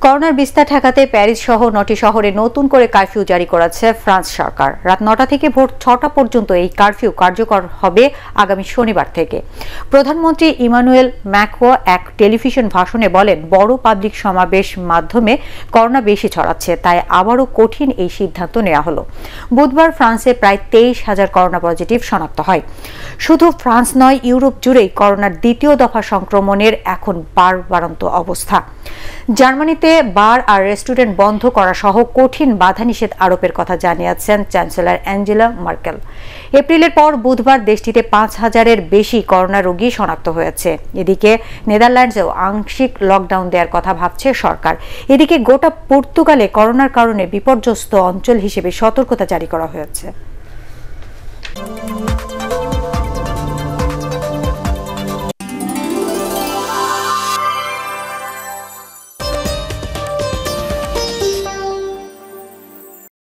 করোনার বিস্তার ঠেকাতে প্যারিস সহ ৯টি শহরে নতুন করে কারফিউ জারি করেছে ফ্রান্স সরকার। রাত ৯টা থেকে ভোর ৬টা পর্যন্ত এই কারফিউ কার্যকর হবে আগামী শনিবার থেকে। প্রধানমন্ত্রী ইমানুয়েল ম্যাক্রো এক টেলিভিশন ভাষণে বলেন, বড় পাবলিক সমাবেশ মাধ্যমে করোনা বেশি ছড়াচ্ছে, তাই আবারও কঠিন এই সিদ্ধান্ত নেওয়া হলো। বুধবার ফ্রান্সে প্রায় ২৩,০০০ করোনা পজিটিভ শনাক্ত হয়। শুধু ফ্রান্স নয়, ইউরোপ জুড়েই করোনার দ্বিতীয় দফা সংক্রমণের এখন বাড়ন্ত অবস্থা। জার্মানিতে বার আর রেস্টুরেন্ট বন্ধ করা সহ কঠিন বাধা নিষেধ আরোপের কথা জানিয়েছেন চ্যান্সেলর অ্যাঞ্জেলা মার্কেল। এপ্রিলের পর বুধবার দেশটিতে ৫,০০০-এর বেশি করোনা রোগী শনাক্ত হয়েছে। এদিকে নেদারল্যান্ডসেও আংশিক লকডাউন দেওয়ার কথা ভাবছে সরকার। এদিকে গোটা পর্তুগালে করোনার কারণে বিপর্যস্ত অঞ্চল হিসেবে সতর্কতা জারি করা হয়েছে।